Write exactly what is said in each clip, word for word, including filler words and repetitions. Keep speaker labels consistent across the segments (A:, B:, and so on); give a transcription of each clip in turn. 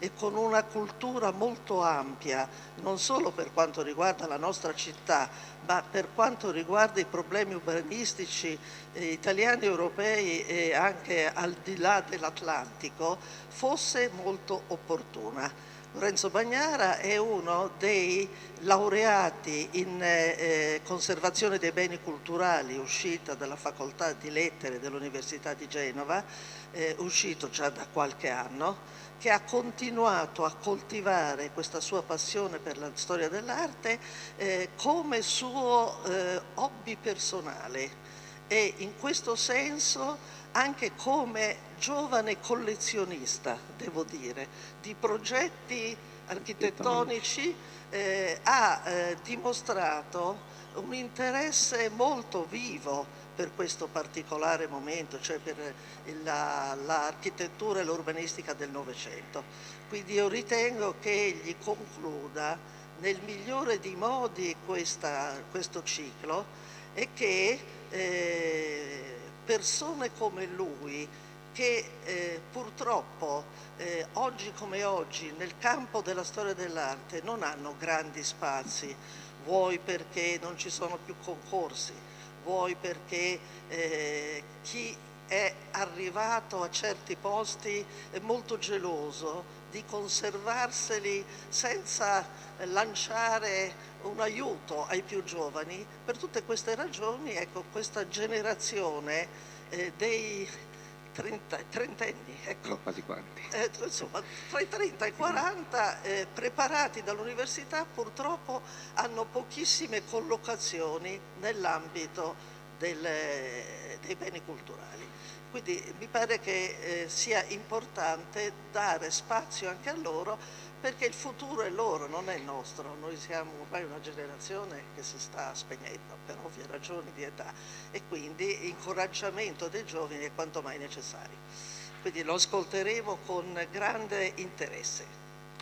A: e con una cultura molto ampia, non solo per quanto riguarda la nostra città, ma per quanto riguarda i problemi urbanistici eh, italiani, europei e anche al di là dell'Atlantico, fosse molto opportuna. Lorenzo Bagnara è uno dei laureati in eh, conservazione dei beni culturali, uscita dalla Facoltà di Lettere dell'Università di Genova, eh, uscito già da qualche anno, che ha continuato a coltivare questa sua passione per la storia dell'arte eh, come suo eh, hobby personale e in questo senso anche come giovane collezionista, devo dire, di progetti architettonici eh, ha eh, dimostrato un interesse molto vivo per questo particolare momento, cioè per l'architettura e l'urbanistica del Novecento. Quindi io ritengo che egli concluda nel migliore dei modi questa, questo ciclo e che eh, persone come lui, che eh, purtroppo eh, oggi come oggi nel campo della storia dell'arte non hanno grandi spazi, vuoi perché non ci sono più concorsi, vuoi perché eh, chi è arrivato a certi posti è molto geloso di conservarseli senza lanciare un aiuto ai più giovani. Per tutte queste ragioni, ecco, questa generazione eh, dei trenta, trentenni, ecco,
B: quasi quaranta.
A: Eh, insomma, tra i trenta e i quaranta eh, preparati dall'università purtroppo hanno pochissime collocazioni nell'ambito dei beni culturali. Quindi mi pare che eh, sia importante dare spazio anche a loro, perché il futuro è loro, non è nostro. Noi siamo ormai una generazione che si sta spegnendo per ovvie ragioni di età e quindi incoraggiamento dei giovani è quanto mai necessario. Quindi lo ascolteremo con grande interesse.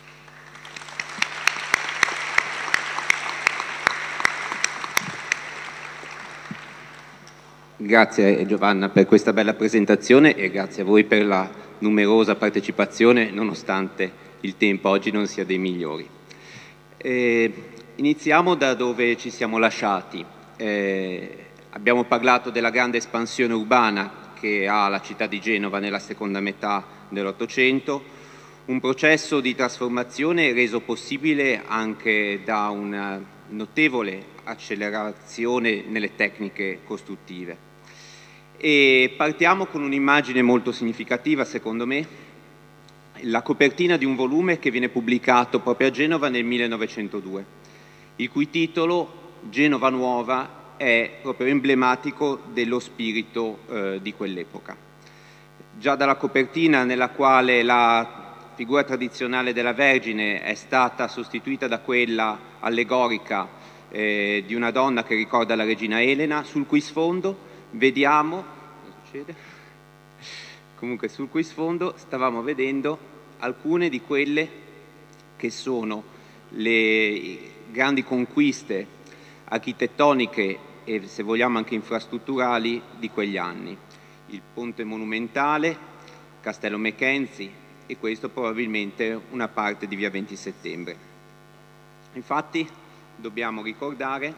B: Grazie Giovanna per questa bella presentazione e grazie a voi per la numerosa partecipazione nonostante il tempo oggi non sia dei migliori. Eh, iniziamo da dove ci siamo lasciati. Eh, abbiamo parlato della grande espansione urbana che ha la città di Genova nella seconda metà dell'Ottocento, un processo di trasformazione reso possibile anche da una notevole accelerazione nelle tecniche costruttive. E partiamo con un'immagine molto significativa, secondo me, la copertina di un volume che viene pubblicato proprio a Genova nel millenovecentodue, il cui titolo, Genova Nuova, è proprio emblematico dello spirito eh, di quell'epoca. Già dalla copertina, nella quale la figura tradizionale della Vergine è stata sostituita da quella allegorica eh, di una donna che ricorda la regina Elena, sul cui sfondo vediamo, cosa succede? Comunque sul cui sfondo stavamo vedendo alcune di quelle che sono le grandi conquiste architettoniche e, se vogliamo, anche infrastrutturali di quegli anni. Il ponte monumentale, Castello Mackenzie e questo probabilmente una parte di via venti settembre. Infatti dobbiamo ricordare,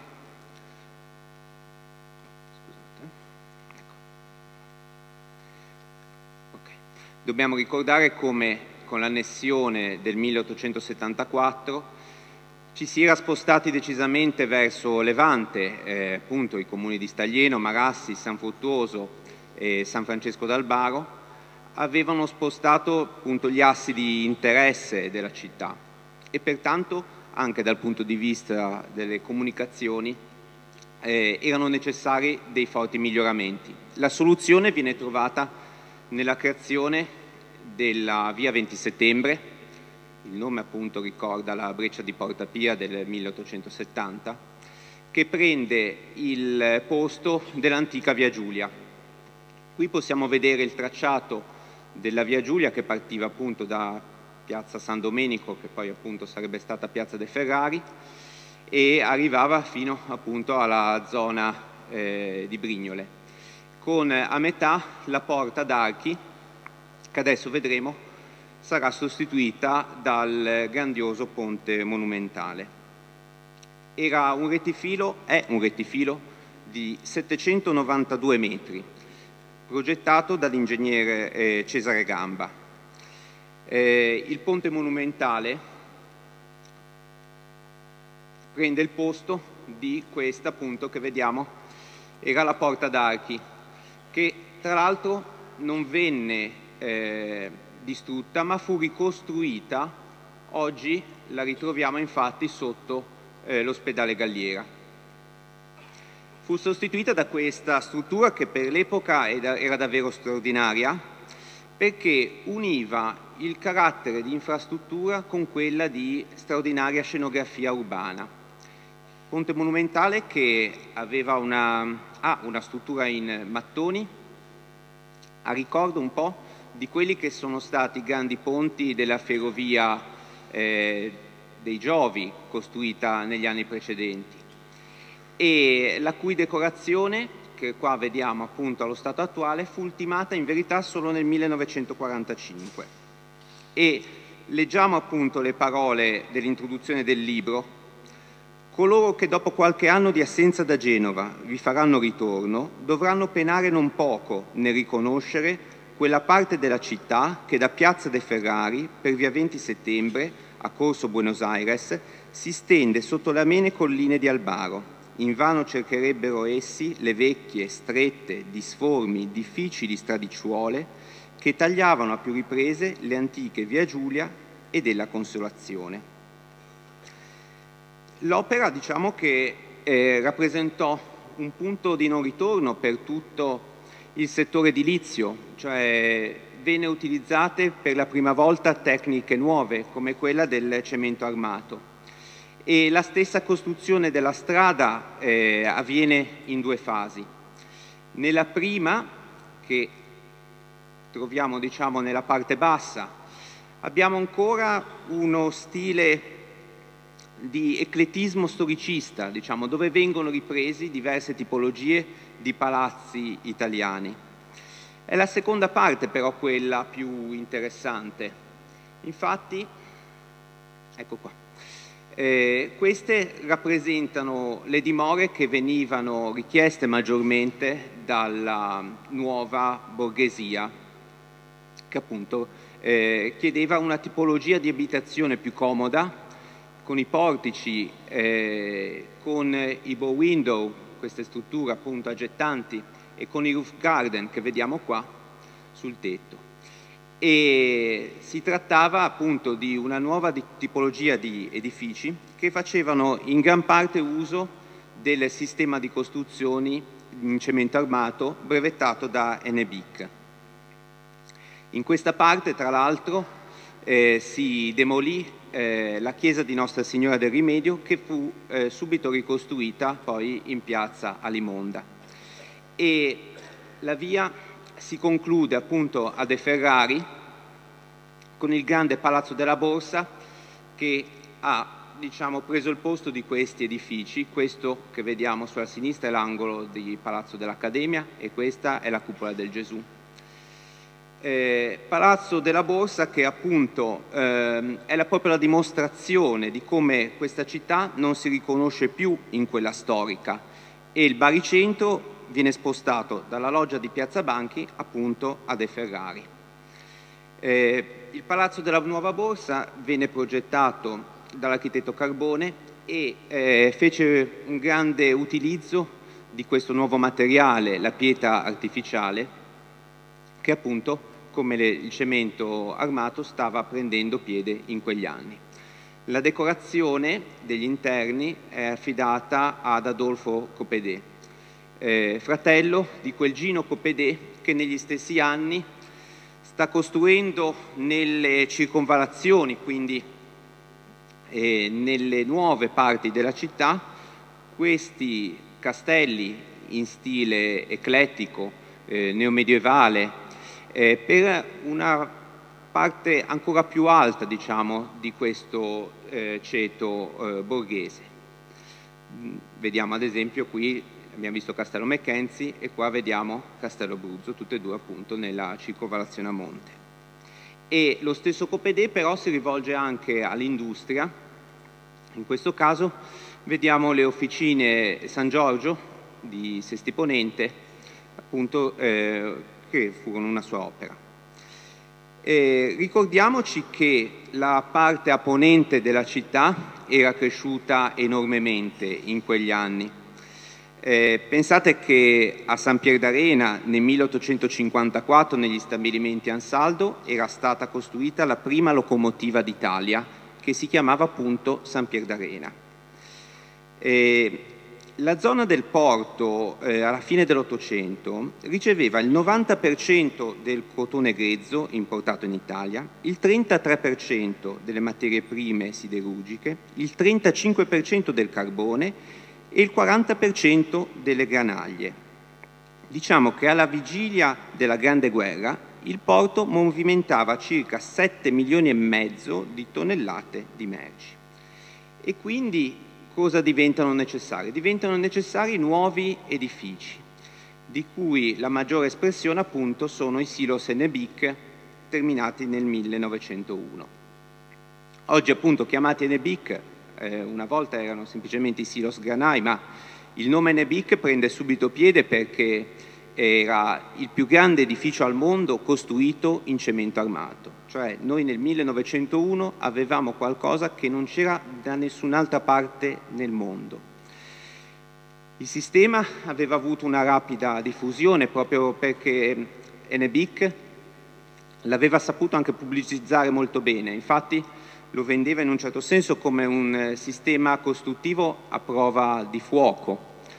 B: scusate, ecco. Okay. Dobbiamo ricordare come con l'annessione del milleottocentosettantaquattro ci si era spostati decisamente verso Levante, eh, appunto i comuni di Staglieno, Marassi, San Fruttuoso e San Francesco d'Albaro avevano spostato appunto gli assi di interesse della città e pertanto anche dal punto di vista delle comunicazioni eh, erano necessari dei forti miglioramenti. La soluzione viene trovata nella creazione della via venti settembre, il nome appunto ricorda la breccia di Porta Pia del milleottocentosettanta, che prende il posto dell'antica via Giulia. Qui possiamo vedere il tracciato della via Giulia che partiva appunto da piazza San Domenico, che poi appunto sarebbe stata piazza dei Ferrari, e arrivava fino appunto alla zona eh, di Brignole, con a metà la porta d'archi che adesso vedremo sarà sostituita dal grandioso ponte monumentale. Era un rettifilo, è un rettifilo di settecentonovantadue metri, progettato dall'ingegnere eh, Cesare Gamba. Eh, il ponte monumentale prende il posto di questa, appunto, che vediamo, era la Porta d'Archi, che tra l'altro non venne eh, distrutta, ma fu ricostruita. Oggi la ritroviamo infatti sotto eh, l'ospedale Galliera. Fu sostituita da questa struttura che per l'epoca era, era davvero straordinaria, perché univa il carattere di infrastruttura con quella di straordinaria scenografia urbana. Ponte monumentale che aveva una, ha una struttura in mattoni, a ricordo un po' di quelli che sono stati i grandi ponti della ferrovia eh, dei Giovi, costruita negli anni precedenti, e la cui decorazione, che qua vediamo appunto allo stato attuale, fu ultimata in verità solo nel millenovecentoquarantacinque. E leggiamo appunto le parole dell'introduzione del libro: coloro che dopo qualche anno di assenza da Genova vi faranno ritorno dovranno penare non poco nel riconoscere quella parte della città che da Piazza de Ferrari per via venti settembre a Corso Buenos Aires si stende sotto le amene colline di Albaro. Invano cercherebbero essi le vecchie, strette, disformi, difficili stradicciuole che tagliavano a più riprese le antiche via Giulia e della Consolazione. L'opera, diciamo che eh, rappresentò un punto di non ritorno per tutto il settore edilizio, cioè venne utilizzate per la prima volta tecniche nuove come quella del cemento armato, e la stessa costruzione della strada eh, avviene in due fasi. Nella prima, che troviamo diciamo nella parte bassa, abbiamo ancora uno stile di eclettismo storicista, diciamo, dove vengono ripresi diverse tipologie di palazzi italiani. È la seconda parte però quella più interessante. Infatti, ecco qua, eh, queste rappresentano le dimore che venivano richieste maggiormente dalla nuova borghesia, che appunto eh, chiedeva una tipologia di abitazione più comoda, con i portici, eh, con i bow window, queste strutture appunto aggettanti, e con i roof garden che vediamo qua sul tetto. E si trattava appunto di una nuova di tipologia di edifici che facevano in gran parte uso del sistema di costruzioni in cemento armato brevettato da Enebic. In questa parte, tra l'altro, eh, si demolì Eh, la chiesa di Nostra Signora del Rimedio, che fu eh, subito ricostruita poi in piazza Alimonda, e la via si conclude appunto a De Ferrari con il grande Palazzo della Borsa, che ha diciamo preso il posto di questi edifici. Questo che vediamo sulla sinistra è l'angolo di Palazzo dell'Accademia e questa è la cupola del Gesù. Eh, Palazzo della Borsa, che appunto ehm, è la, proprio la dimostrazione di come questa città non si riconosce più in quella storica, e il baricentro viene spostato dalla loggia di Piazza Banchi appunto a De Ferrari. Eh, il Palazzo della Nuova Borsa venne progettato dall'architetto Carbone e eh, fece un grande utilizzo di questo nuovo materiale, la pietra artificiale, che appunto come le, il cemento armato stava prendendo piede in quegli anni. La decorazione degli interni è affidata ad Adolfo Copedè, eh, fratello di quel Gino Copedè che negli stessi anni sta costruendo nelle circonvallazioni, quindi eh, nelle nuove parti della città, questi castelli in stile eclettico, eh, neomedievale, Eh, per una parte ancora più alta, diciamo, di questo eh, ceto eh, borghese. Vediamo ad esempio qui, abbiamo visto Castello Mackenzie e qua vediamo Castello Bruzzo, tutte e due appunto nella circonvallazione a monte. E lo stesso Copedè però si rivolge anche all'industria. In questo caso vediamo le officine San Giorgio di Sesti Ponente, appunto, eh, che furono una sua opera. Eh, ricordiamoci che la parte a ponente della città era cresciuta enormemente in quegli anni. Eh, pensate che a San Pier d'Arena nel milleottocentocinquantaquattro negli stabilimenti Ansaldo era stata costruita la prima locomotiva d'Italia che si chiamava appunto San Pier d'Arena. Eh, la zona del porto eh, alla fine dell'Ottocento riceveva il novanta per cento del cotone grezzo importato in Italia, il trentatré per cento delle materie prime siderurgiche, il trentacinque per cento del carbone e il quaranta per cento delle granaglie. Diciamo che alla vigilia della Grande Guerra il porto movimentava circa sette milioni e mezzo di tonnellate di merci. E quindi cosa diventano necessari? Diventano necessari nuovi edifici, di cui la maggiore espressione appunto sono i silos Enebic terminati nel millenovecentouno. Oggi appunto chiamati Enebic, Eh, una volta erano semplicemente i silos Granai, ma il nome Enebic prende subito piede perché era il più grande edificio al mondo costruito in cemento armato. Cioè noi nel millenovecentouno avevamo qualcosa che non c'era da nessun'altra parte nel mondo. Il sistema aveva avuto una rapida diffusione proprio perché Enebic l'aveva saputo anche pubblicizzare molto bene. Infatti lo vendeva in un certo senso come un sistema costruttivo a prova di fuoco.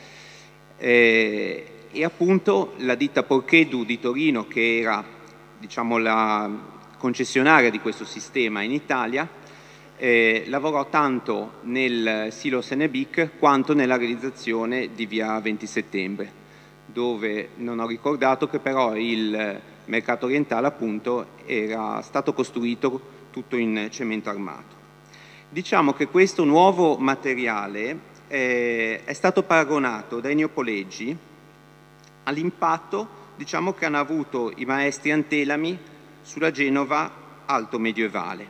B: Eh, e appunto la ditta Porchedu di Torino, che era, diciamo, la concessionaria di questo sistema in Italia, eh, lavorò tanto nel silos Enebic quanto nella realizzazione di via venti settembre, dove non ho ricordato che però il mercato orientale appunto era stato costruito tutto in cemento armato. Diciamo che questo nuovo materiale eh, è stato paragonato dai neopoleggi all'impatto, diciamo, che hanno avuto i maestri antelami sulla Genova alto medievale.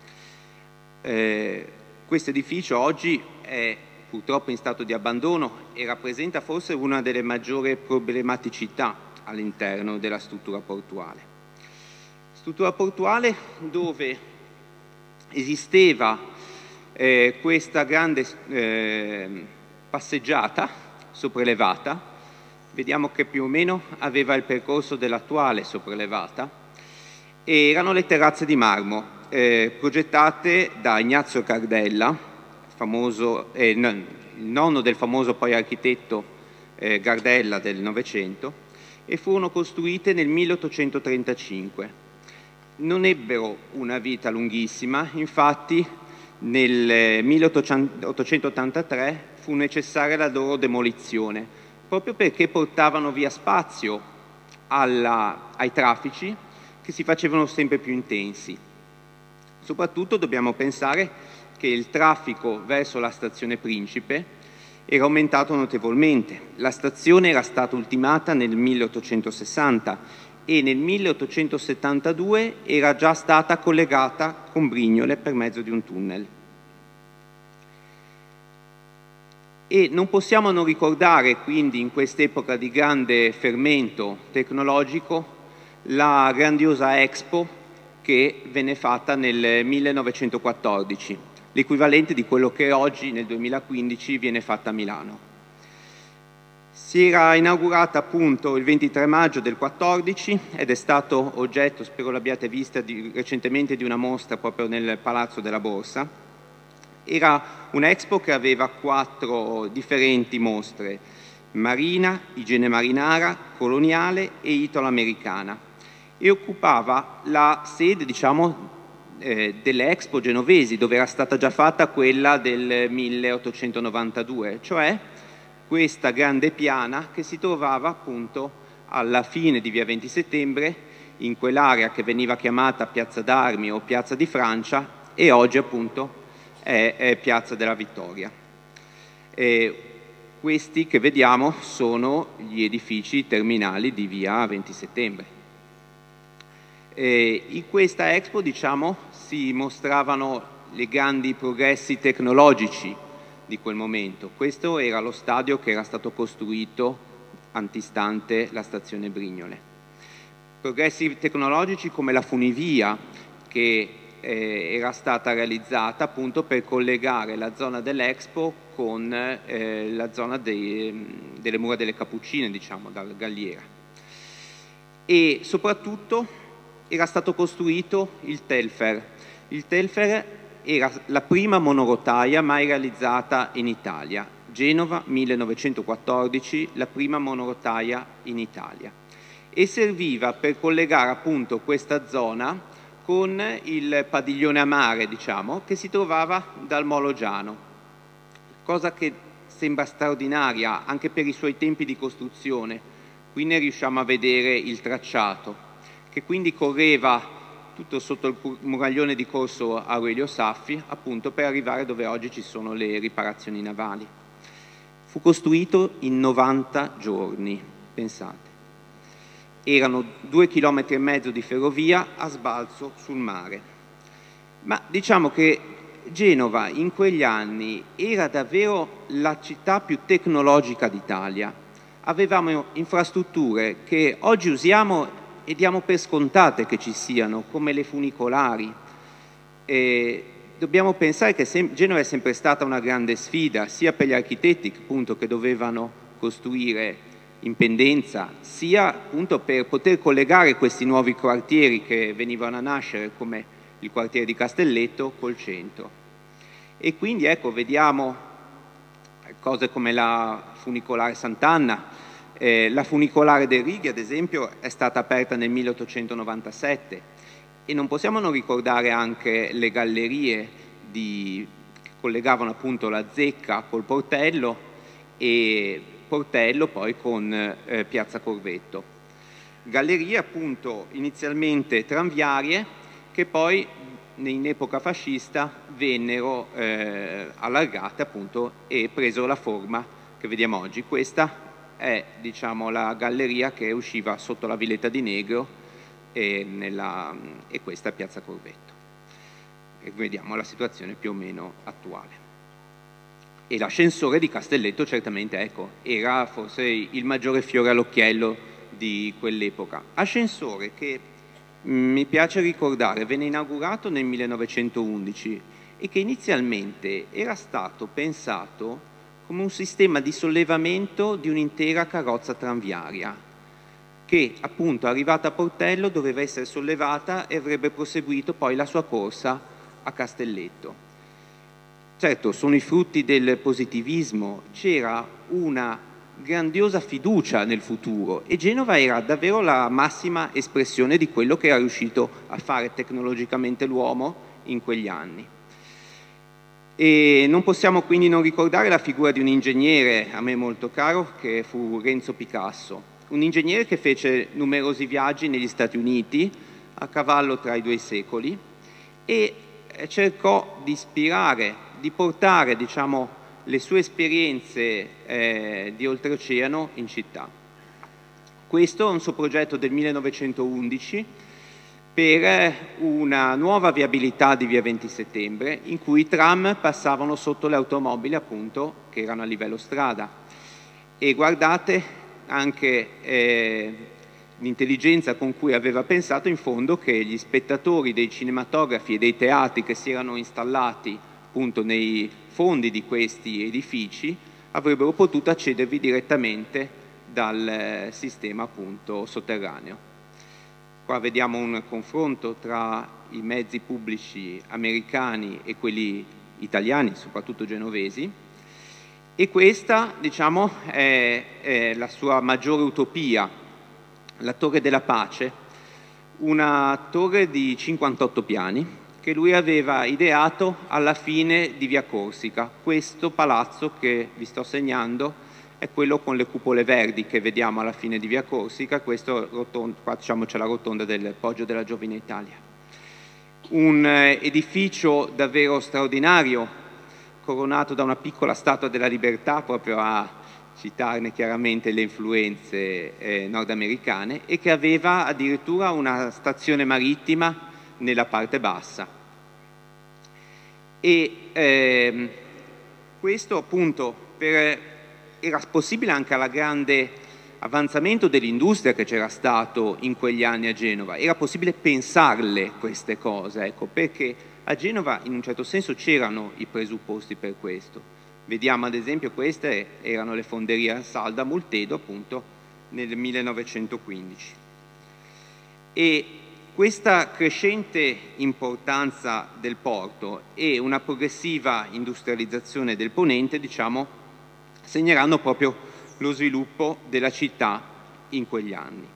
B: Eh, questo edificio oggi è purtroppo in stato di abbandono e rappresenta forse una delle maggiori problematicità all'interno della struttura portuale. Struttura portuale dove esisteva eh, questa grande eh, passeggiata sopraelevata, vediamo che più o meno aveva il percorso dell'attuale sopraelevata, e erano le terrazze di marmo eh, progettate da Ignazio Gardella, famoso, eh, no, il nonno del famoso poi architetto eh, Gardella del Novecento, e furono costruite nel milleottocentotrentacinque. Non ebbero una vita lunghissima, infatti nel milleottocentottantatré fu necessaria la loro demolizione, proprio perché portavano via spazio alla, ai traffici che si facevano sempre più intensi. Soprattutto dobbiamo pensare che il traffico verso la stazione Principe era aumentato notevolmente. La stazione era stata ultimata nel milleottocentosessanta e nel milleottocentosettantadue era già stata collegata con Brignole per mezzo di un tunnel. E non possiamo non ricordare quindi in quest'epoca di grande fermento tecnologico la grandiosa Expo che venne fatta nel millenovecentoquattordici, l'equivalente di quello che oggi nel duemilaquindici viene fatta a Milano. Si era inaugurata appunto il ventitré maggio del quattordici ed è stato oggetto, spero l'abbiate vista di, recentemente, di una mostra proprio nel Palazzo della Borsa. Era una Expo che aveva quattro differenti mostre: marina, igiene marinara, coloniale e italo-americana, e occupava la sede, diciamo, eh, delle Expo genovesi, dove era stata già fatta quella del milleottocentonovantadue, cioè questa grande piana che si trovava appunto alla fine di via venti settembre, in quell'area che veniva chiamata Piazza d'Armi o Piazza di Francia, e oggi appunto è, è Piazza della Vittoria. E questi che vediamo sono gli edifici terminali di via venti settembre. Eh, in questa Expo, diciamo, si mostravano i grandi progressi tecnologici di quel momento. Questo era lo stadio che era stato costruito antistante la stazione Brignole. Progressi tecnologici come la funivia, che eh, era stata realizzata appunto per collegare la zona dell'Expo con eh, la zona dei, delle mura delle Cappuccine, diciamo, dalla Galliera. E soprattutto era stato costruito il Telfer. Il Telfer era la prima monorotaia mai realizzata in Italia. Genova, millenovecentoquattordici, la prima monorotaia in Italia. E serviva per collegare appunto questa zona con il padiglione a mare, diciamo, che si trovava dal Molo Giano. Cosa che sembra straordinaria anche per i suoi tempi di costruzione. Qui ne riusciamo a vedere il tracciato, che quindi correva tutto sotto il muraglione di corso Aurelio Saffi, appunto per arrivare dove oggi ci sono le riparazioni navali. Fu costruito in novanta giorni, pensate. Erano due chilometri e mezzo di ferrovia a sbalzo sul mare. Ma diciamo che Genova in quegli anni era davvero la città più tecnologica d'Italia. Avevamo infrastrutture che oggi usiamo e diamo per scontate che ci siano, come le funicolari. E dobbiamo pensare che Genova è sempre stata una grande sfida, sia per gli architetti appunto, che dovevano costruire in pendenza, sia appunto per poter collegare questi nuovi quartieri che venivano a nascere, come il quartiere di Castelletto, col centro. E quindi ecco, vediamo cose come la funicolare Sant'Anna. Eh, la funicolare del Righi, ad esempio, è stata aperta nel milleottocentonovantasette e non possiamo non ricordare anche le gallerie di, che collegavano appunto la Zecca col Portello e Portello poi con eh, Piazza Corvetto. Gallerie appunto inizialmente tranviarie che poi in epoca fascista vennero eh, allargate appunto e presero la forma che vediamo oggi. Questa è diciamo, la galleria che usciva sotto la Villetta di Negro e, nella, e questa è Piazza Corvetto. E vediamo la situazione più o meno attuale. E l'ascensore di Castelletto certamente ecco, era forse il maggiore fiore all'occhiello di quell'epoca. Ascensore che mh, mi piace ricordare venne inaugurato nel millenovecentoundici e che inizialmente era stato pensato come un sistema di sollevamento di un'intera carrozza tranviaria che appunto arrivata a Portello doveva essere sollevata e avrebbe proseguito poi la sua corsa a Castelletto. Certo, sono i frutti del positivismo, c'era una grandiosa fiducia nel futuro e Genova era davvero la massima espressione di quello che era riuscito a fare tecnologicamente l'uomo in quegli anni. E non possiamo quindi non ricordare la figura di un ingegnere, a me molto caro, che fu Renzo Picasso. Un ingegnere che fece numerosi viaggi negli Stati Uniti, a cavallo tra i due secoli, e cercò di ispirare, di portare, diciamo, le sue esperienze eh, di oltreoceano in città. Questo è un suo progetto del millenovecentoundici, per una nuova viabilità di via venti settembre in cui i tram passavano sotto le automobili appunto che erano a livello strada e guardate anche eh, l'intelligenza con cui aveva pensato in fondo che gli spettatori dei cinematografi e dei teatri che si erano installati appunto nei fondi di questi edifici avrebbero potuto accedervi direttamente dal eh, sistema appunto sotterraneo. Qua vediamo un confronto tra i mezzi pubblici americani e quelli italiani, soprattutto genovesi, e questa, diciamo, è, è la sua maggiore utopia, la Torre della Pace, una torre di cinquantotto piani che lui aveva ideato alla fine di via Corsica. Questo palazzo che vi sto segnando è quello con le cupole verdi che vediamo alla fine di via Corsica, questo rotondo, qua diciamo c'è la rotonda del Poggio della Giovine Italia. Un eh, edificio davvero straordinario, coronato da una piccola statua della libertà proprio a citarne chiaramente le influenze eh, nordamericane, e che aveva addirittura una stazione marittima nella parte bassa. E ehm, questo appunto per, era possibile anche alla grande avanzamento dell'industria che c'era stato in quegli anni a Genova, era possibile pensarle queste cose, ecco, perché a Genova in un certo senso c'erano i presupposti per questo. Vediamo ad esempio, queste erano le fonderie Salda Multedo appunto nel millenovecentoquindici. E questa crescente importanza del porto e una progressiva industrializzazione del ponente, diciamo, segneranno proprio lo sviluppo della città in quegli anni.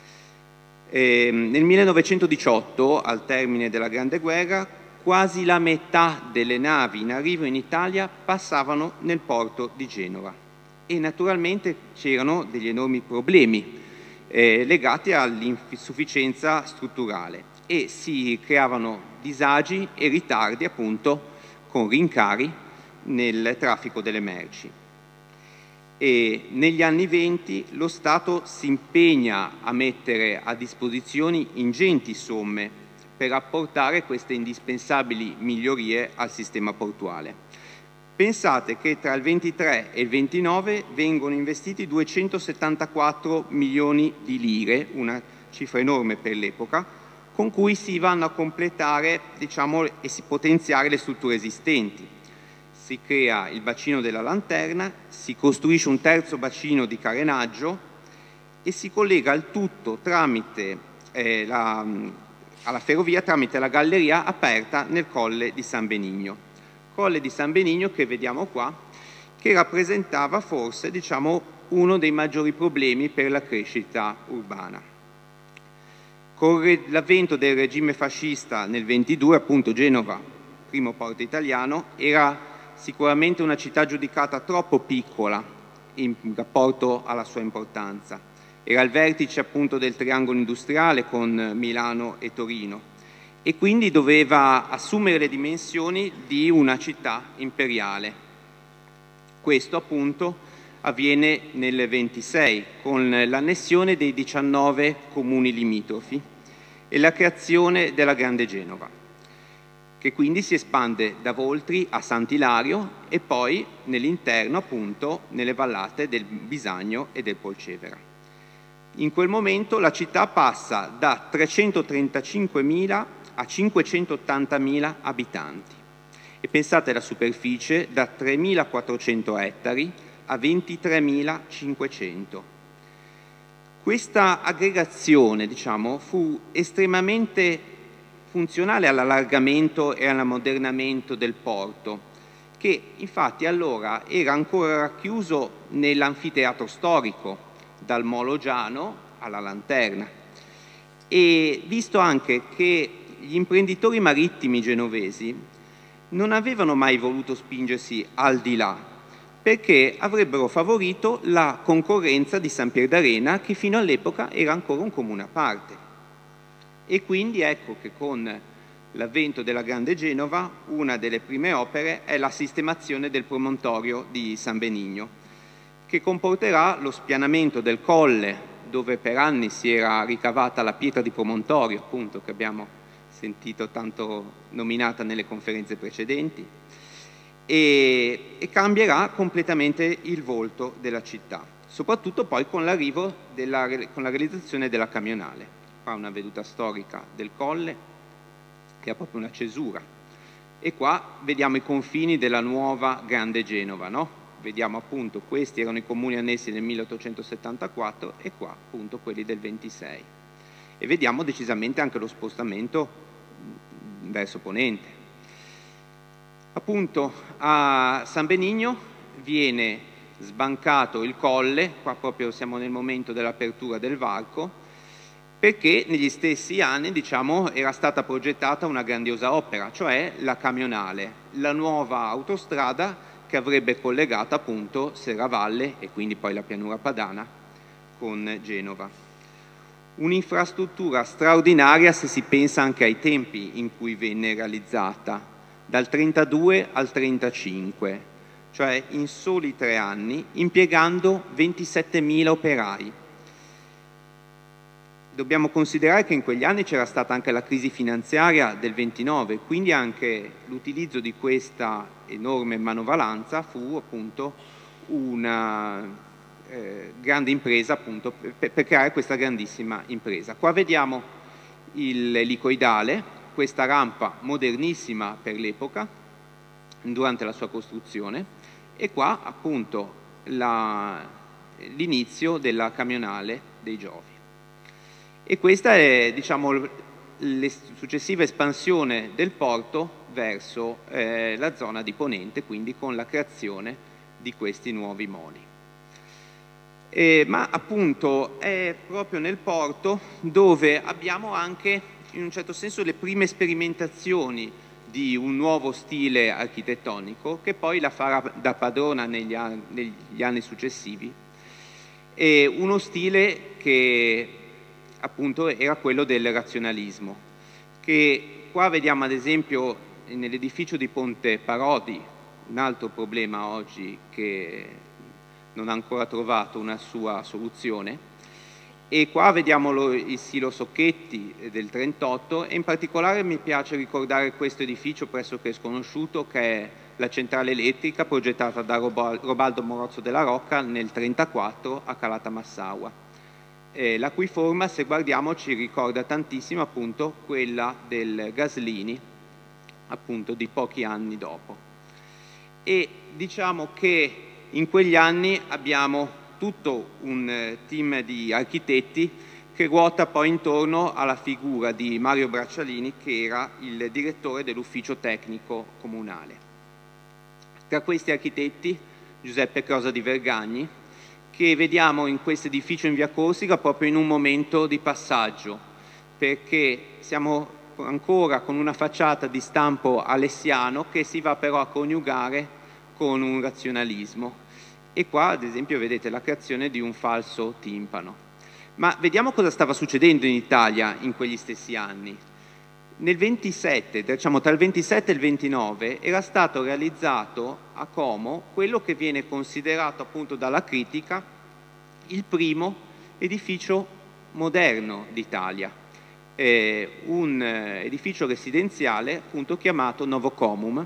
B: E nel millenovecentodiciotto, al termine della Grande Guerra, quasi la metà delle navi in arrivo in Italia passavano nel porto di Genova e naturalmente c'erano degli enormi problemi eh, legati all'insufficienza strutturale e si creavano disagi e ritardi appunto con rincari nel traffico delle merci. E negli anni venti lo Stato si impegna a mettere a disposizione ingenti somme per apportare queste indispensabili migliorie al sistema portuale. Pensate che tra il ventitré e il ventinove vengono investiti duecentosettantaquattro milioni di lire, una cifra enorme per l'epoca, con cui si vanno a completare, diciamo, e si potenziare le strutture esistenti. Si crea il bacino della Lanterna, si costruisce un terzo bacino di carenaggio e si collega il tutto tramite eh, la, alla ferrovia tramite la galleria aperta nel Colle di San Benigno. Colle di San Benigno che vediamo qua, che rappresentava forse, diciamo, uno dei maggiori problemi per la crescita urbana. Con l'avvento del regime fascista nel ventidue, appunto Genova, primo porto italiano, era sicuramente una città giudicata troppo piccola in rapporto alla sua importanza. Era al vertice appunto del triangolo industriale con Milano e Torino e quindi doveva assumere le dimensioni di una città imperiale. Questo appunto avviene nel ventisei con l'annessione dei diciannove comuni limitrofi e la creazione della Grande Genova, che quindi si espande da Voltri a Sant'Ilario e poi nell'interno appunto nelle vallate del Bisagno e del Polcevera. In quel momento la città passa da trecentotrentacinquemila a cinquecentottantamila abitanti e pensate alla superficie da tremilaquattrocento ettari a ventitremilacinquecento. Questa aggregazione, diciamo, fu estremamente funzionale all'allargamento e all'ammodernamento del porto, che infatti allora era ancora racchiuso nell'anfiteatro storico, dal Molo Giano alla Lanterna. E visto anche che gli imprenditori marittimi genovesi non avevano mai voluto spingersi al di là, perché avrebbero favorito la concorrenza di San Pier d'Arena, che fino all'epoca era ancora un comune a parte. E quindi ecco che con l'avvento della Grande Genova una delle prime opere è la sistemazione del promontorio di San Benigno, che comporterà lo spianamento del colle, dove per anni si era ricavata la pietra di promontorio, appunto, che abbiamo sentito tanto nominata nelle conferenze precedenti, e, e cambierà completamente il volto della città, soprattutto poi con l'arrivo della, con la realizzazione della camionale. Qua una veduta storica del colle, che ha proprio una cesura, e qua vediamo i confini della nuova Grande Genova, no? Vediamo appunto, questi erano i comuni annessi nel milleottocentosettantaquattro e qua appunto quelli del ventisei. E vediamo decisamente anche lo spostamento verso ponente. Appunto a San Benigno viene sbancato il colle, qua proprio siamo nel momento dell'apertura del varco, perché negli stessi anni, diciamo, era stata progettata una grandiosa opera, cioè la camionale, la nuova autostrada che avrebbe collegato appunto Serravalle e quindi poi la pianura padana con Genova. Un'infrastruttura straordinaria se si pensa anche ai tempi in cui venne realizzata, dal trentadue al trentacinque, cioè in soli tre anni, impiegando ventisettemila operai. Dobbiamo considerare che in quegli anni c'era stata anche la crisi finanziaria del ventinove, quindi anche l'utilizzo di questa enorme manovalanza fu appunto una eh, grande impresa appunto per, per creare questa grandissima impresa. Qua vediamo l'elicoidale, questa rampa modernissima per l'epoca durante la sua costruzione, e qua appunto l'inizio della camionale dei Giovi. E questa è, diciamo, la successiva espansione del porto verso eh, la zona di Ponente, quindi con la creazione di questi nuovi moli. Eh, ma appunto è proprio nel porto dove abbiamo anche, in un certo senso, le prime sperimentazioni di un nuovo stile architettonico che poi la farà da padrona negli anni, negli anni successivi. E uno stile che appunto era quello del razionalismo, che qua vediamo ad esempio nell'edificio di Ponte Parodi, un altro problema oggi che non ha ancora trovato una sua soluzione, e qua vediamo lo, il silo Socchetti del trentotto, e in particolare mi piace ricordare questo edificio pressoché sconosciuto che è la centrale elettrica progettata da Robaldo Morozzo della Rocca nel trentaquattro a Calata Massaua. Eh, la cui forma, se guardiamo, ci ricorda tantissimo appunto quella del Gaslini, appunto di pochi anni dopo. E diciamo che in quegli anni abbiamo tutto un team di architetti che ruota poi intorno alla figura di Mario Braccialini, che era il direttore dell'ufficio tecnico comunale. Tra questi architetti Giuseppe Crosa di Vergagni, che vediamo in questo edificio in via Corsica proprio in un momento di passaggio, perché siamo ancora con una facciata di stampo alessiano che si va però a coniugare con un razionalismo. E qua ad esempio vedete la creazione di un falso timpano. Ma vediamo cosa stava succedendo in Italia in quegli stessi anni. Nel ventisette, diciamo tra il ventisette e il ventinove, era stato realizzato a Como quello che viene considerato appunto dalla critica il primo edificio moderno d'Italia, eh, un eh, edificio residenziale appunto chiamato Novocomum,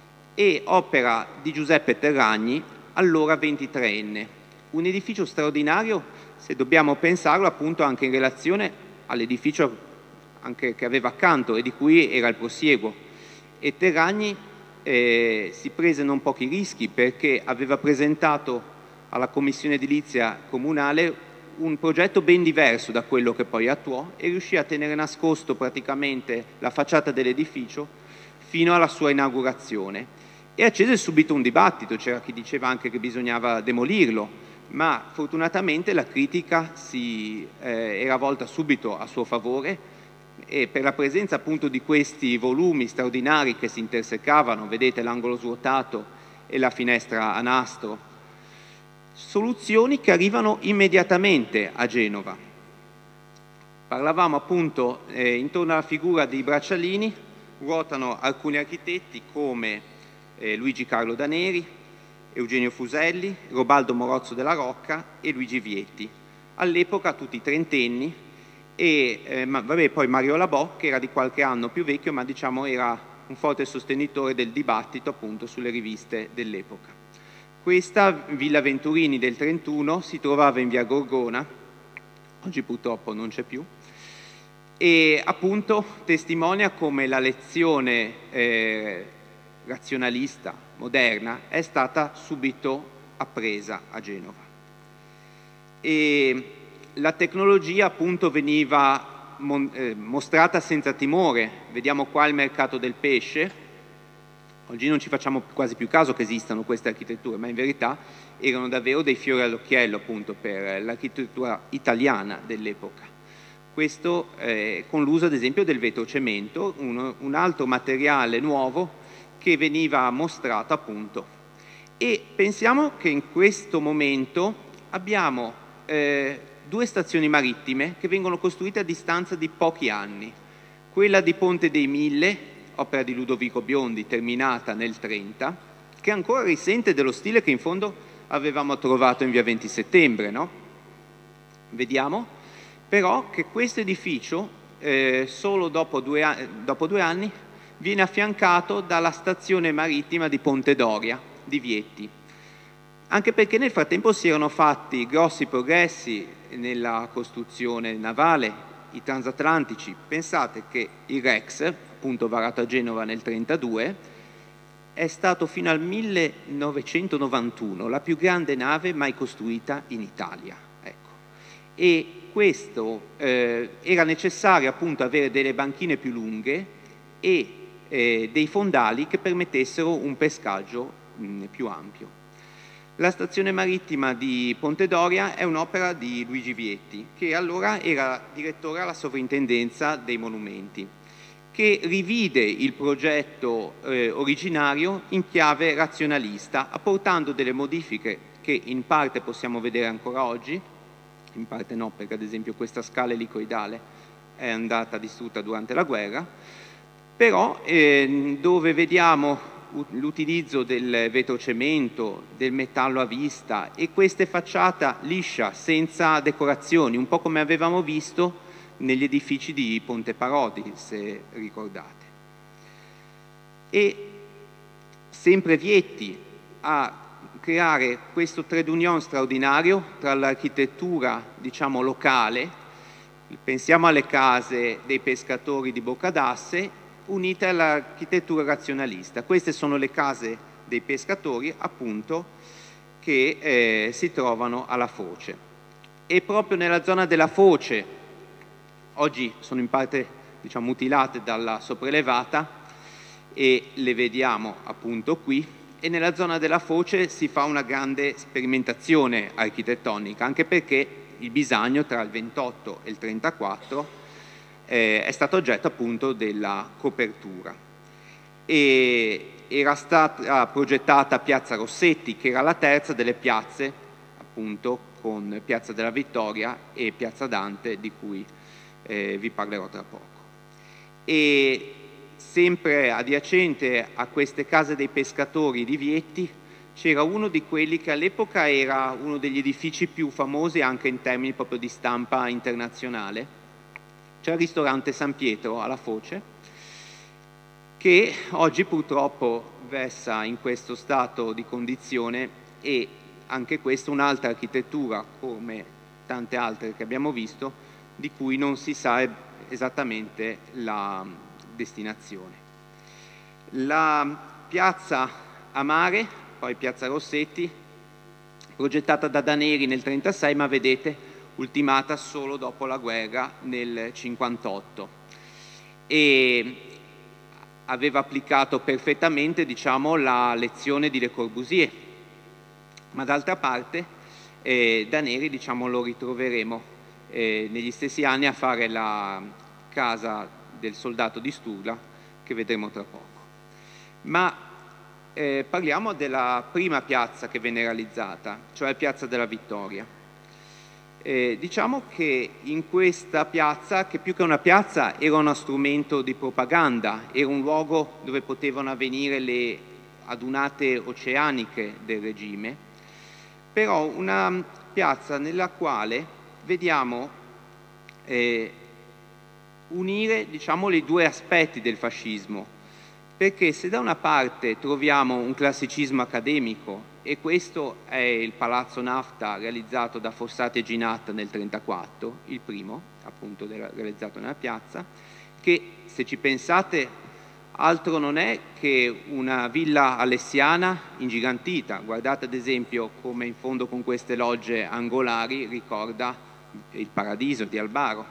B: e opera di Giuseppe Terragni, allora ventitreenne. Un edificio straordinario, se dobbiamo pensarlo appunto anche in relazione all'edificio anche che aveva accanto e di cui era il prosieguo. E Terragni eh, si prese non pochi rischi, perché aveva presentato alla Commissione Edilizia Comunale un progetto ben diverso da quello che poi attuò, e riuscì a tenere nascosto praticamente la facciata dell'edificio fino alla sua inaugurazione. E accese subito un dibattito, c'era chi diceva anche che bisognava demolirlo, ma fortunatamente la critica si, eh, era volta subito a suo favore, e per la presenza appunto di questi volumi straordinari che si intersecavano, vedete l'angolo svuotato e la finestra a nastro, soluzioni che arrivano immediatamente a Genova. Parlavamo appunto eh, intorno alla figura di Braccialini ruotano alcuni architetti come eh, Luigi Carlo Daneri, Eugenio Fuselli, Robaldo Morozzo della Rocca e Luigi Vietti, all'epoca tutti trentenni, e eh, ma, vabbè, poi Mario Labò, che era di qualche anno più vecchio, ma diciamo era un forte sostenitore del dibattito appunto sulle riviste dell'epoca. Questa Villa Venturini del trentuno si trovava in via Gorgona, oggi purtroppo non c'è più, e appunto testimonia come la lezione eh, razionalista moderna è stata subito appresa a Genova. E la tecnologia appunto veniva eh, mostrata senza timore. Vediamo qua il mercato del pesce. Oggi non ci facciamo quasi più caso che esistano queste architetture, ma in verità erano davvero dei fiori all'occhiello appunto per l'architettura italiana dell'epoca. Questo eh, con l'uso ad esempio del vetrocemento, un, un altro materiale nuovo che veniva mostrato appunto. E pensiamo che in questo momento abbiamo eh, due stazioni marittime che vengono costruite a distanza di pochi anni. Quella di Ponte dei Mille, opera di Ludovico Biondi, terminata nel trenta, che ancora risente dello stile che in fondo avevamo trovato in via venti settembre, no? Vediamo però che questo edificio, eh, solo dopo due, dopo due anni, viene affiancato dalla stazione marittima di Ponte Doria, di Vietti, anche perché nel frattempo si erano fatti grossi progressi nella costruzione navale, i transatlantici. Pensate che il Rex, appunto varato a Genova nel trentadue, è stato fino al millenovecentonovantuno la più grande nave mai costruita in Italia. Ecco. E questo eh, era necessario appunto avere delle banchine più lunghe e eh, dei fondali che permettessero un pescaggio mh, più ampio. La stazione marittima di Ponte Doria è un'opera di Luigi Vietti, che allora era direttore alla sovrintendenza dei monumenti, che rivide il progetto eh, originario in chiave razionalista, apportando delle modifiche che in parte possiamo vedere ancora oggi, in parte no, perché ad esempio questa scala elicoidale è andata distrutta durante la guerra, però eh, dove vediamo l'utilizzo del vetrocemento, del metallo a vista e queste facciata liscia, senza decorazioni, un po' come avevamo visto negli edifici di Ponte Parodi, se ricordate. E sempre Vietti a creare questo trade union straordinario tra l'architettura, diciamo, locale, pensiamo alle case dei pescatori di Boccadasse, unite all'architettura razionalista. Queste sono le case dei pescatori, appunto, che eh, si trovano alla Foce. E proprio nella zona della Foce, oggi sono in parte, diciamo, mutilate dalla sopraelevata e le vediamo appunto qui, e nella zona della Foce si fa una grande sperimentazione architettonica, anche perché il Bisagno tra il ventotto e il trentaquattro Eh, è stato oggetto appunto della copertura e era stata progettata Piazza Rossetti, che era la terza delle piazze, appunto, con Piazza della Vittoria e Piazza Dante, di cui eh, vi parlerò tra poco. E sempre adiacente a queste case dei pescatori di Vietti c'era uno di quelli che all'epoca era uno degli edifici più famosi anche in termini proprio di stampa internazionale. C'è il ristorante San Pietro alla Foce, che oggi purtroppo versa in questo stato di condizione, e anche questa un'altra architettura, come tante altre che abbiamo visto, di cui non si sa esattamente la destinazione. La piazza a mare, poi piazza Rossetti, progettata da Daneri nel trentasei, ma vedete ultimata solo dopo la guerra nel cinquantotto, e aveva applicato perfettamente, diciamo, la lezione di Le Corbusier, ma d'altra parte eh, Daneri, diciamo, lo ritroveremo eh, negli stessi anni a fare la casa del soldato di Sturla, che vedremo tra poco. Ma eh, parliamo della prima piazza che venne realizzata, cioè Piazza della Vittoria. Eh, diciamo che in questa piazza, che più che una piazza era uno strumento di propaganda, era un luogo dove potevano avvenire le adunate oceaniche del regime, però una piazza nella quale vediamo eh, unire, diciamo, i due aspetti del fascismo, perché se da una parte troviamo un classicismo accademico, e questo è il Palazzo Nafta realizzato da Fossati e Ginat nel trentaquattro, il primo appunto realizzato nella piazza, che se ci pensate altro non è che una villa alessiana ingigantita. Guardate ad esempio come in fondo con queste logge angolari ricorda il Paradiso di Albaro.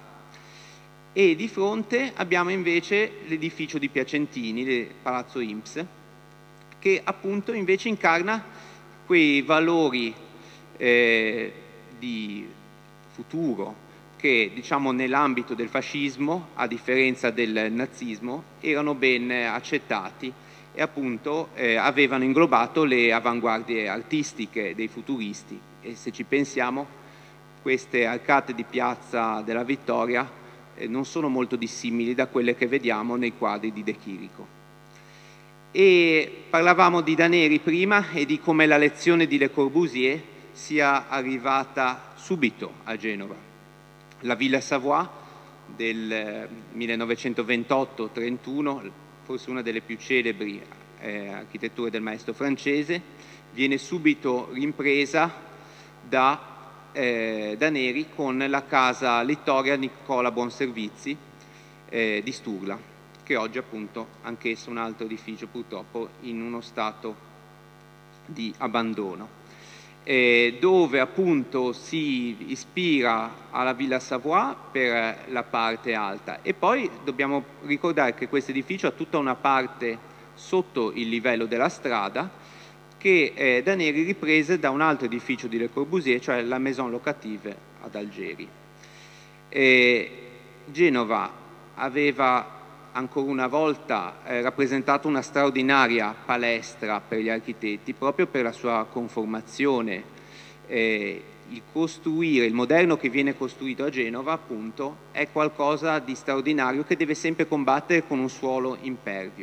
B: E di fronte abbiamo invece l'edificio di Piacentini, il Palazzo I N P S, che appunto invece incarna quei valori eh, di futuro che, diciamo, nell'ambito del fascismo, a differenza del nazismo, erano ben accettati e appunto eh, avevano inglobato le avanguardie artistiche dei futuristi. E se ci pensiamo, queste arcate di Piazza della Vittoria eh, non sono molto dissimili da quelle che vediamo nei quadri di De Chirico. E parlavamo di Daneri prima e di come la lezione di Le Corbusier sia arrivata subito a Genova. La Villa Savoie del millenovecentoventotto trentuno, forse una delle più celebri eh, architetture del maestro francese, viene subito rimpresa da eh, Daneri con la casa Littoria Nicola Buonservizi eh, di Sturla, che oggi appunto anch'esso un altro edificio purtroppo in uno stato di abbandono, eh, dove appunto si ispira alla Villa Savoie per la parte alta. E poi dobbiamo ricordare che questo edificio ha tutta una parte sotto il livello della strada che eh, Daneri riprese da un altro edificio di Le Corbusier, cioè la Maison Locative ad Algeri. E Genova aveva ancora una volta eh, rappresentato una straordinaria palestra per gli architetti, proprio per la sua conformazione. Eh, il costruire, il moderno che viene costruito a Genova, appunto, è qualcosa di straordinario che deve sempre combattere con un suolo impervio.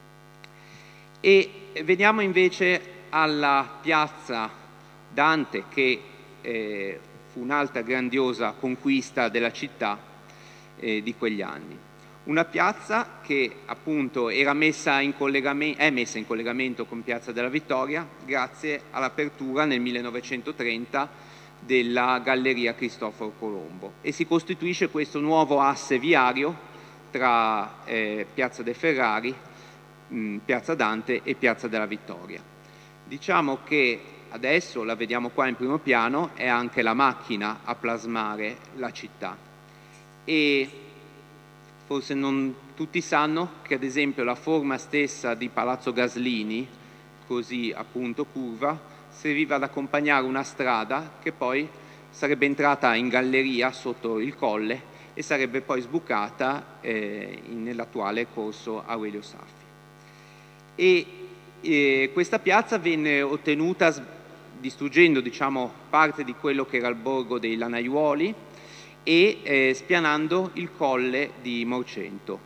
B: E veniamo invece alla piazza Dante, che eh, fu un'altra grandiosa conquista della città eh, di quegli anni. Una piazza che appunto era messa in collegamento, è messa in collegamento con Piazza della Vittoria grazie all'apertura nel millenovecentotrenta della Galleria Cristoforo Colombo, e si costituisce questo nuovo asse viario tra eh, Piazza dei Ferrari, mh, Piazza Dante e Piazza della Vittoria. Diciamo che adesso, la vediamo qua in primo piano, è anche la macchina a plasmare la città. E forse non tutti sanno che ad esempio la forma stessa di Palazzo Gaslini, così appunto curva, serviva ad accompagnare una strada che poi sarebbe entrata in galleria sotto il colle e sarebbe poi sbucata eh, nell'attuale corso Aurelio Saffi. E eh, questa piazza venne ottenuta distruggendo, diciamo, parte di quello che era il borgo dei Lanaiuoli e eh, spianando il colle di Morcento.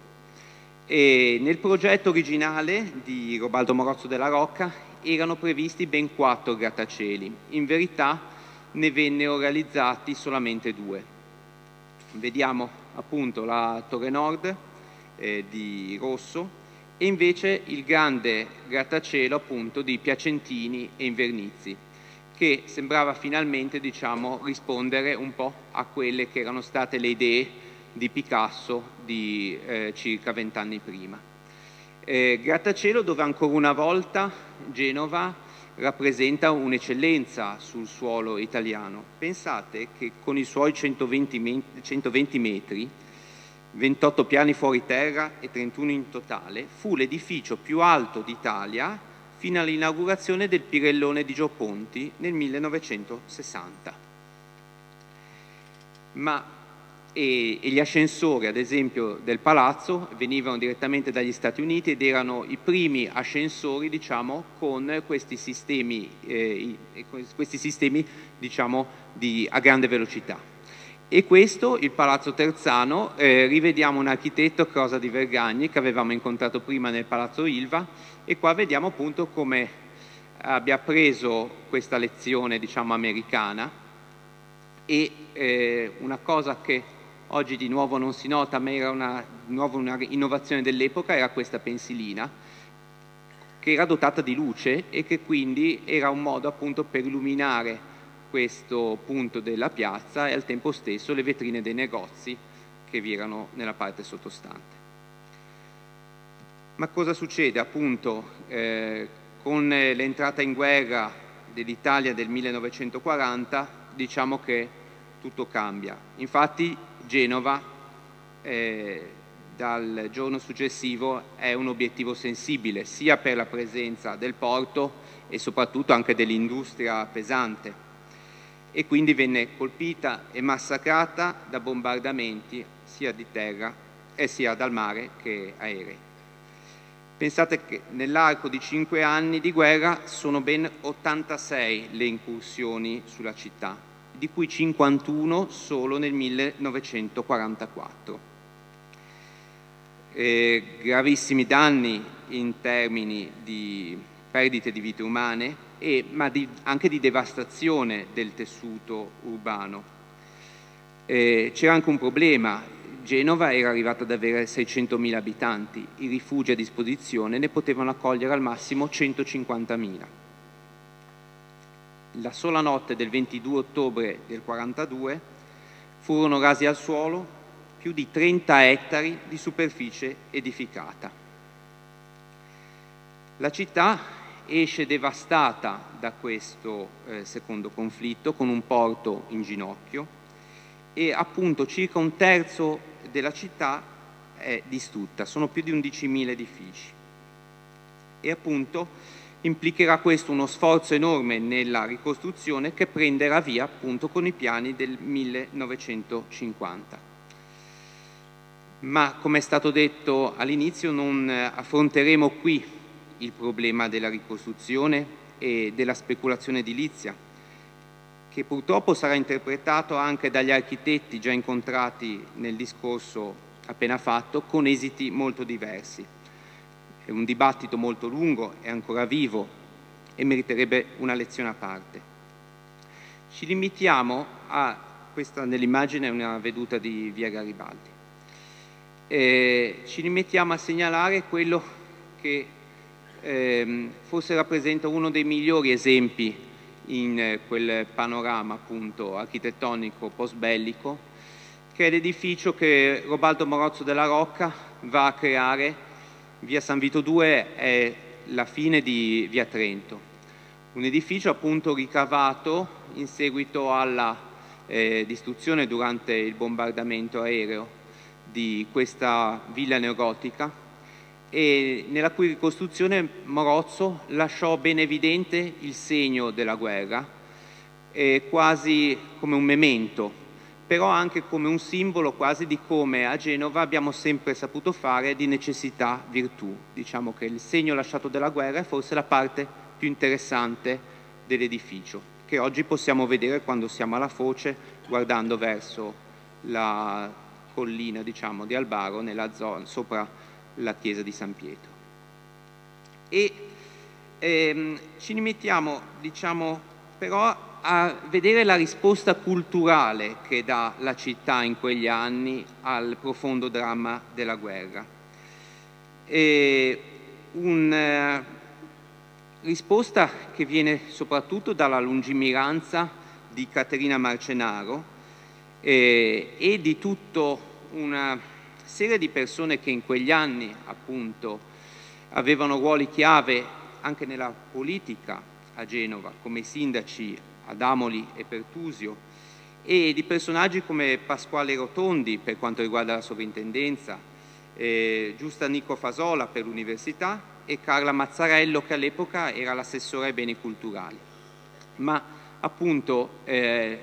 B: E nel progetto originale di Robaldo Morozzo della Rocca erano previsti ben quattro grattacieli, in verità ne vennero realizzati solamente due. Vediamo appunto la Torre Nord eh, di Rosso e invece il grande grattacielo appunto di Piacentini e Invernizzi, che sembrava finalmente, diciamo, rispondere un po' a quelle che erano state le idee di Picasso di eh, circa vent'anni prima. Eh, grattacielo dove ancora una volta Genova rappresenta un'eccellenza sul suolo italiano. Pensate che con i suoi centoventi metri, ventotto piani fuori terra e trentuno in totale, fu l'edificio più alto d'Italia fino all'inaugurazione del Pirellone di Gio Ponti nel millenovecentosessanta. Ma e, e gli ascensori, ad esempio, del palazzo venivano direttamente dagli Stati Uniti ed erano i primi ascensori, diciamo, con questi sistemi, eh, questi sistemi diciamo, di, a grande velocità. E questo, il Palazzo Terzano, eh, rivediamo un architetto, Cosa di Vergagni, che avevamo incontrato prima nel Palazzo Ilva, e qua vediamo appunto come abbia preso questa lezione, diciamo, americana, e eh, una cosa che oggi di nuovo non si nota, ma era una, di nuovo una innovazione dell'epoca, era questa pensilina, che era dotata di luce e che quindi era un modo appunto per illuminare questo punto della piazza e al tempo stesso le vetrine dei negozi che vi erano nella parte sottostante. Ma cosa succede? Appunto, eh, con l'entrata in guerra dell'Italia del millenovecentoquaranta, diciamo che tutto cambia. Infatti Genova, eh, dal giorno successivo, è un obiettivo sensibile, sia per la presenza del porto e soprattutto anche dell'industria pesante. E quindi venne colpita e massacrata da bombardamenti sia di terra e sia dal mare che aerei. Pensate che nell'arco di cinque anni di guerra sono ben ottantasei le incursioni sulla città, di cui cinquantuno solo nel millenovecentoquarantaquattro. eh, gravissimi danni in termini di perdite di vite umane, e, ma di, anche di devastazione del tessuto urbano. Eh, c'era anche un problema: Genova era arrivata ad avere seicentomila abitanti, i rifugi a disposizione ne potevano accogliere al massimo centocinquantamila. La sola notte del ventidue ottobre del quarantadue furono rasi al suolo più di trenta ettari di superficie edificata. La città esce devastata da questo eh, secondo conflitto, con un porto in ginocchio, e appunto circa un terzo della città è distrutta, sono più di undicimila edifici. E appunto implicherà questo uno sforzo enorme nella ricostruzione, che prenderà via appunto con i piani del millenovecentocinquanta. Ma, come è stato detto all'inizio, non affronteremo qui il problema della ricostruzione e della speculazione edilizia, che purtroppo sarà interpretato anche dagli architetti già incontrati nel discorso appena fatto, con esiti molto diversi. È un dibattito molto lungo, è ancora vivo e meriterebbe una lezione a parte. Ci limitiamo a, questa nell'immagine è una veduta di via Garibaldi, e ci limitiamo a segnalare quello che ehm, forse rappresenta uno dei migliori esempi in eh, quel panorama appunto architettonico post-bellico, che è l'edificio che Robaldo Morozzo della Rocca va a creare. Via San Vito due è la fine di via Trento, un edificio appunto ricavato in seguito alla eh, distruzione durante il bombardamento aereo di questa villa neogotica, e nella cui ricostruzione Morozzo lasciò ben evidente il segno della guerra, eh, quasi come un memento, però anche come un simbolo quasi di come a Genova abbiamo sempre saputo fare di necessità virtù. Diciamo che il segno lasciato dalla guerra è forse la parte più interessante dell'edificio, che oggi possiamo vedere quando siamo alla foce, guardando verso la collina, diciamo, di Albaro, nella zona, sopra la chiesa di San Pietro. E ehm, ci limitiamo, diciamo, però a vedere la risposta culturale che dà la città in quegli anni al profondo dramma della guerra. E una risposta che viene soprattutto dalla lungimiranza di Caterina Marcenaro eh, e di tutta una serie di persone che in quegli anni appunto avevano ruoli chiave anche nella politica a Genova, come i sindaci Adamoli e Pertusio, e di personaggi come Pasquale Rotondi per quanto riguarda la sovrintendenza, eh, Giusta Nico Fasola per l'università e Carla Mazzarello, che all'epoca era l'assessore ai beni culturali. Ma appunto eh,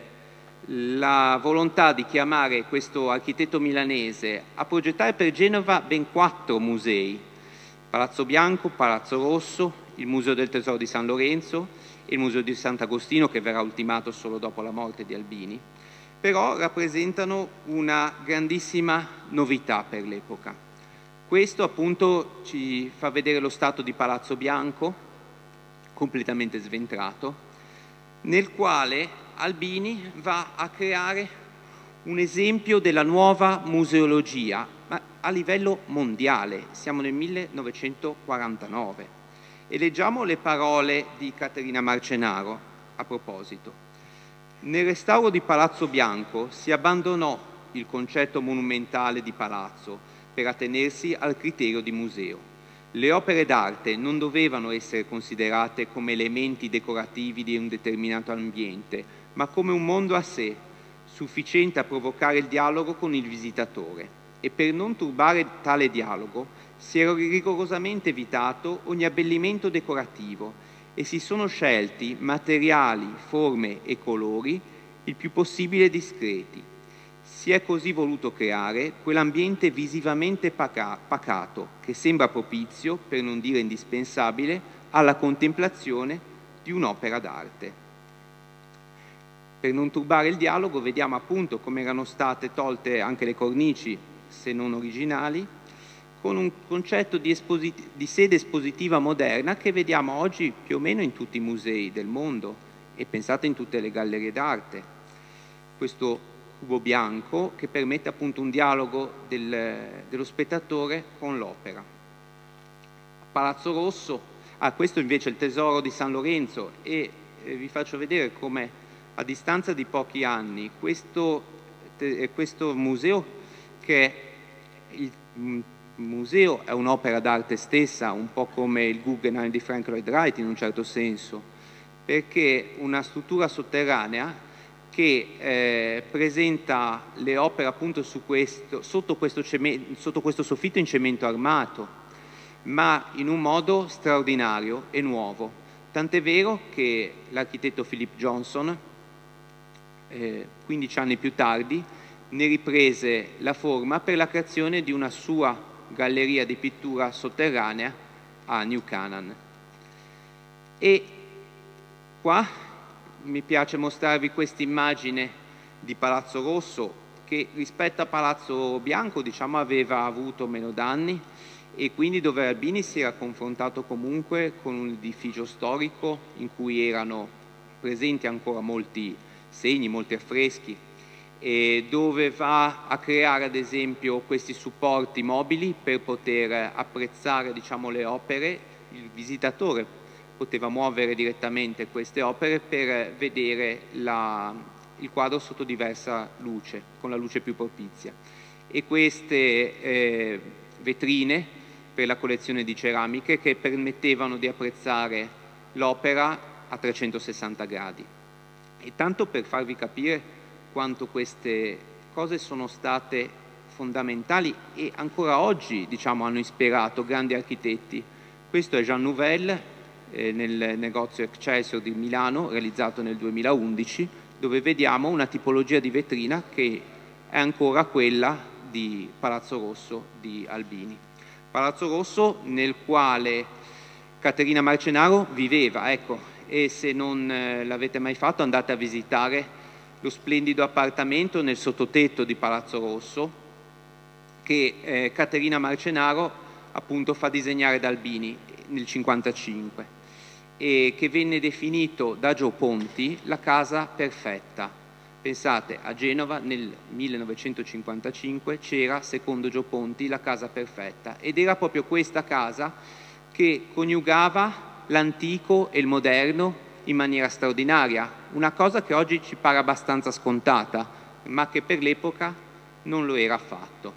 B: la volontà di chiamare questo architetto milanese a progettare per Genova ben quattro musei: Palazzo Bianco, Palazzo Rosso, il Museo del Tesoro di San Lorenzo e il Museo di Sant'Agostino, che verrà ultimato solo dopo la morte di Albini, però rappresentano una grandissima novità per l'epoca. Questo appunto ci fa vedere lo stato di Palazzo Bianco, completamente sventrato, nel quale Albini va a creare un esempio della nuova museologia, ma a livello mondiale. Siamo nel millenovecentoquarantanove. E leggiamo le parole di Caterina Marcenaro a proposito. Nel restauro di Palazzo Bianco si abbandonò il concetto monumentale di palazzo per attenersi al criterio di museo. Le opere d'arte non dovevano essere considerate come elementi decorativi di un determinato ambiente, ma come un mondo a sé, sufficiente a provocare il dialogo con il visitatore. E per non turbare tale dialogo si era rigorosamente evitato ogni abbellimento decorativo e si sono scelti materiali, forme e colori il più possibile discreti. Si è così voluto creare quell'ambiente visivamente pacato che sembra propizio, per non dire indispensabile, alla contemplazione di un'opera d'arte. Per non turbare il dialogo vediamo appunto come erano state tolte anche le cornici, se non originali, con un concetto di, di sede espositiva moderna che vediamo oggi più o meno in tutti i musei del mondo e pensate in tutte le gallerie d'arte. Questo cubo bianco che permette appunto un dialogo del, dello spettatore con l'opera. Palazzo Rosso, ah, questo invece è il tesoro di San Lorenzo e eh, vi faccio vedere come a distanza di pochi anni questo, eh, questo museo, che è il mh, museo è un'opera d'arte stessa, un po' come il Guggenheim di Frank Lloyd Wright in un certo senso, perché una struttura sotterranea che eh, presenta le opere appunto su questo, sotto, questo cemento, sotto questo soffitto in cemento armato, ma in un modo straordinario e nuovo. Tant'è vero che l'architetto Philip Johnson, eh, quindici anni più tardi, ne riprese la forma per la creazione di una sua galleria di pittura sotterranea a New Canaan. E qua mi piace mostrarvi questa immagine di Palazzo Rosso che rispetto a Palazzo Bianco diciamo aveva avuto meno danni e quindi dove Albini si era confrontato comunque con un edificio storico in cui erano presenti ancora molti segni, molti affreschi, e dove va a creare ad esempio questi supporti mobili per poter apprezzare diciamo, le opere. Il visitatore poteva muovere direttamente queste opere per vedere la, il quadro sotto diversa luce, con la luce più propizia. E queste eh, vetrine per la collezione di ceramiche che permettevano di apprezzare l'opera a trecentosessanta gradi. E tanto per farvi capire quanto queste cose sono state fondamentali e ancora oggi diciamo, hanno ispirato grandi architetti. Questo è Jean Nouvel eh, nel negozio Excelsior di Milano, realizzato nel duemilaundici, dove vediamo una tipologia di vetrina che è ancora quella di Palazzo Rosso di Albini. Palazzo Rosso nel quale Caterina Marcenaro viveva, ecco, e se non eh, l'avete mai fatto andate a visitare lo splendido appartamento nel sottotetto di Palazzo Rosso che eh, Caterina Marcenaro appunto fa disegnare da Albini nel cinquantacinque e che venne definito da Gio Ponti la casa perfetta. Pensate, a Genova nel millenovecentocinquantacinque c'era, secondo Gio Ponti, la casa perfetta ed era proprio questa casa che coniugava l'antico e il moderno in maniera straordinaria, una cosa che oggi ci pare abbastanza scontata, ma che per l'epoca non lo era affatto.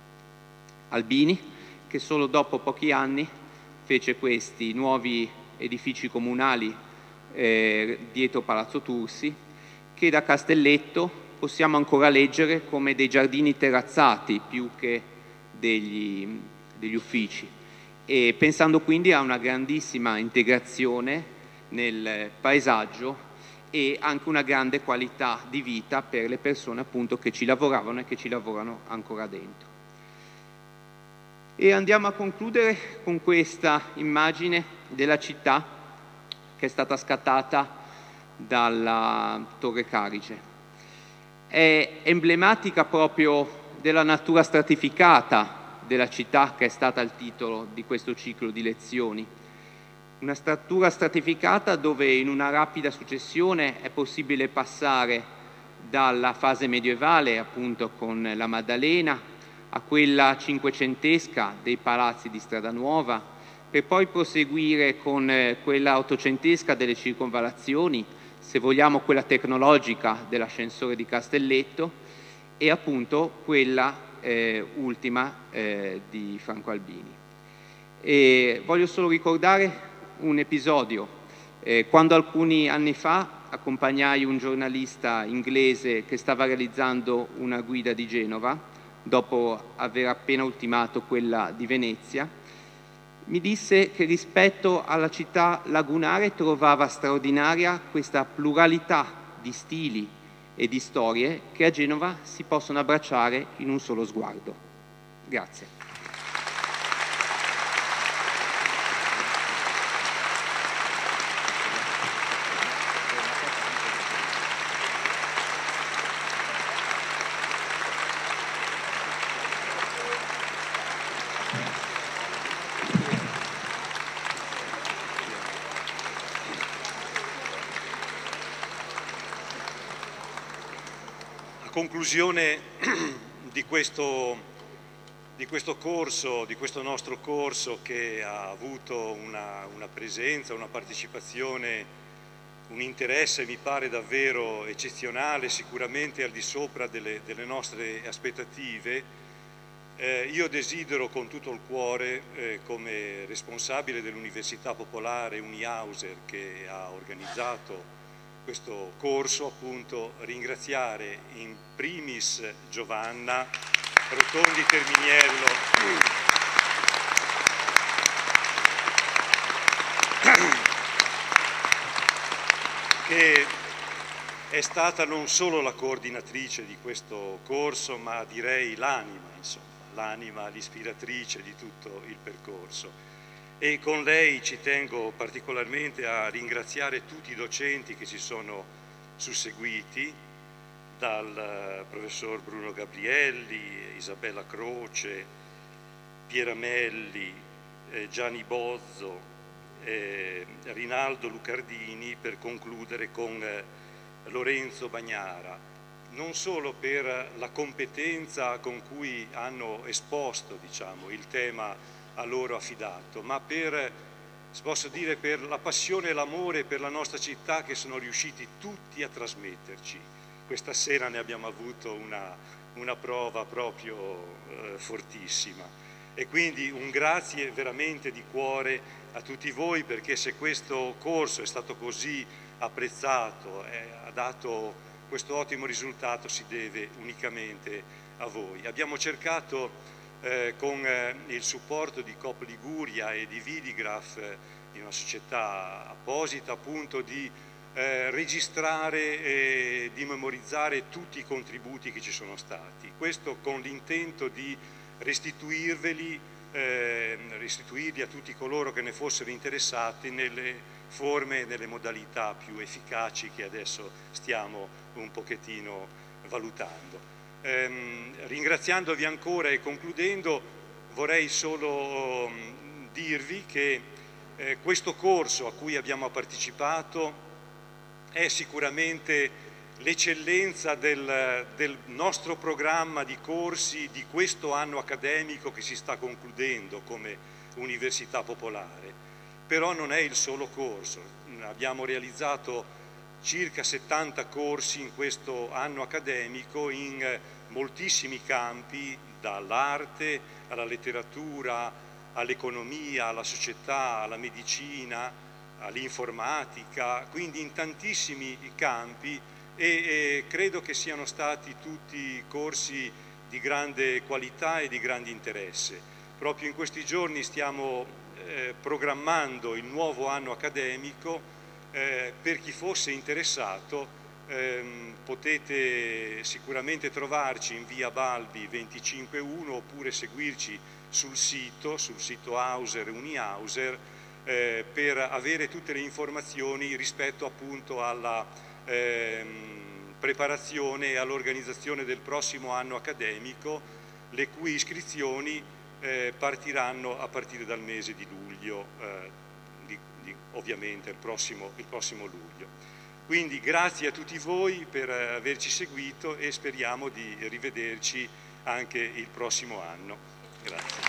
B: Albini, che solo dopo pochi anni fece questi nuovi edifici comunali eh, dietro Palazzo Tursi, che da Castelletto possiamo ancora leggere come dei giardini terrazzati più che degli, degli uffici, e pensando quindi a una grandissima integrazione nel paesaggio e anche una grande qualità di vita per le persone appunto che ci lavoravano e che ci lavorano ancora dentro. E andiamo a concludere con questa immagine della città che è stata scattata dalla Torre Carige. È emblematica proprio della natura stratificata della città che è stata il titolo di questo ciclo di lezioni. Una struttura stratificata dove in una rapida successione è possibile passare dalla fase medievale, appunto con la Maddalena, a quella cinquecentesca dei palazzi di Strada Nuova, per poi proseguire con quella ottocentesca delle circonvallazioni, se vogliamo quella tecnologica dell'ascensore di Castelletto, e appunto quella eh, ultima eh, di Franco Albini. E voglio solo ricordare un episodio. Eh, quando alcuni anni fa accompagnai un giornalista inglese che stava realizzando una guida di Genova, dopo aver appena ultimato quella di Venezia, mi disse che rispetto alla città lagunare trovava straordinaria questa pluralità di stili e di storie che a Genova si possono abbracciare in un solo sguardo. Grazie.
C: conclusione di questo, di questo corso, di questo nostro corso, che ha avuto una, una presenza, una partecipazione, un interesse mi pare davvero eccezionale, sicuramente al di sopra delle, delle nostre aspettative. Eh, io desidero con tutto il cuore, eh, come responsabile dell'Università Popolare Uniauser che ha organizzato questo corso, appunto, ringraziare in primis Giovanna Rotondi Terminiello, che è stata non solo la coordinatrice di questo corso, ma direi l'anima, insomma, l'anima, l'ispiratrice di tutto il percorso. E con lei ci tengo particolarmente a ringraziare tutti i docenti che ci sono susseguiti, dal professor Bruno Gabrielli, Isabella Croce, Pieramelli, eh, Gianni Bozzo, eh, Rinaldo Lucardini, per concludere con eh, Lorenzo Bagnara, non solo per la competenza con cui hanno esposto, diciamo, il tema a loro affidato, ma per, posso dire, per la passione e l'amore per la nostra città che sono riusciti tutti a trasmetterci. Questa sera ne abbiamo avuto una, una prova proprio eh, fortissima. E quindi un grazie veramente di cuore a tutti voi, perché se questo corso è stato così apprezzato e ha dato questo ottimo risultato, si deve unicamente a voi. Abbiamo cercato Eh, con eh, il supporto di Coop Liguria e di Vidigraph, eh, in una società apposita, appunto, di eh, registrare e di memorizzare tutti i contributi che ci sono stati. Questo con l'intento di restituirveli, eh, restituirli a tutti coloro che ne fossero interessati nelle forme e nelle modalità più efficaci che adesso stiamo un pochettino valutando. Eh, ringraziandovi ancora e concludendo, vorrei solo um, dirvi che eh, questo corso a cui abbiamo partecipato è sicuramente l'eccellenza del, del nostro programma di corsi di questo anno accademico che si sta concludendo come Università Popolare. Però non è il solo corso, abbiamo realizzato circa settanta corsi in questo anno accademico in moltissimi campi, dall'arte alla letteratura, all'economia, alla società, alla medicina, all'informatica, quindi in tantissimi campi, e, e credo che siano stati tutti corsi di grande qualità e di grande interesse. Proprio in questi giorni stiamo eh, programmando il nuovo anno accademico. Eh, per chi fosse interessato, ehm, potete sicuramente trovarci in via Balbi venticinque uno oppure seguirci sul sito, sul sito Auser Uniauser, eh, per avere tutte le informazioni rispetto appunto alla ehm, preparazione e all'organizzazione del prossimo anno accademico, le cui iscrizioni eh, partiranno a partire dal mese di luglio. Eh, ovviamente il prossimo, il prossimo luglio. Quindi grazie a tutti voi per averci seguito e speriamo di rivederci anche il prossimo anno. Grazie.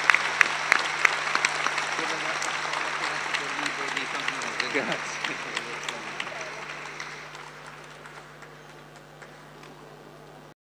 B: Grazie.